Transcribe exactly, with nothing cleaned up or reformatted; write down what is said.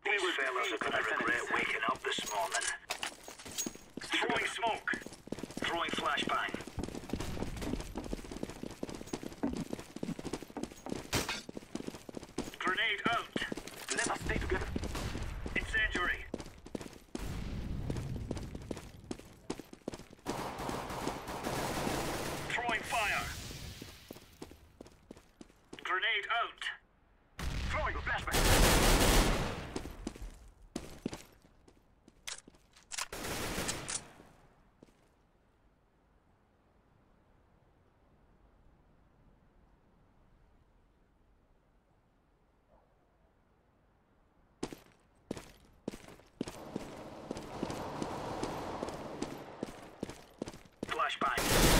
These fellas are gonna regret waking up this morning. Throwing smoke. Throwing flashbang. Grenade out. Let us stay together. Incendiary. Throwing fire. Grenade out. Throwing a flashbang. Flashbang.